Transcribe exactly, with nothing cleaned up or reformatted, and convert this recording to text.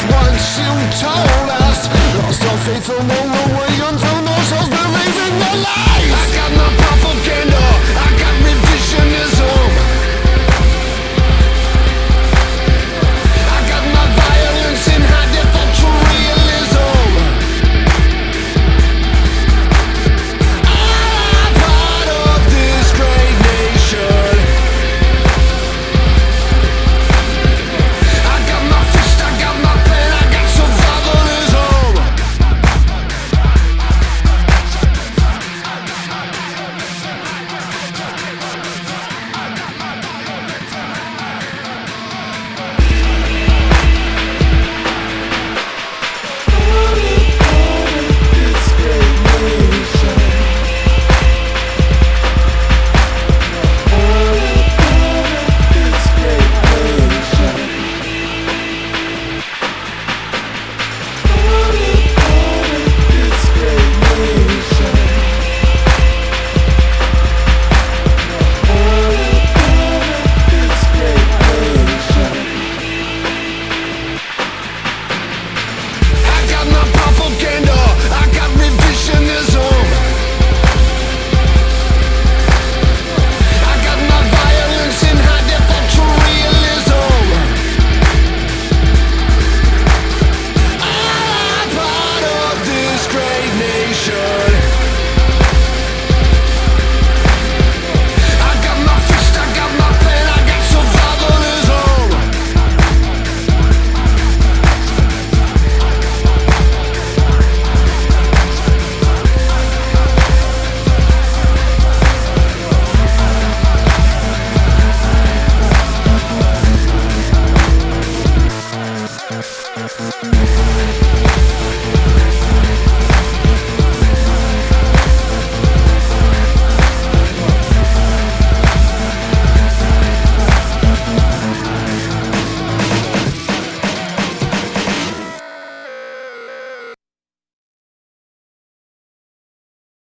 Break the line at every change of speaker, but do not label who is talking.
once you told us. Lost our faith along the way until no soul's believing the lies. I got my propaganda, I got revisionism. I got my violence in high definition realism. I'm part of this great nation. I got my fist, I got my pen, I got survivalism. I got my propaganda, I got revisionism. I got my violence in high definition realism. I'm part of this great nation. I got my fist, I got my pen, I got survivalism.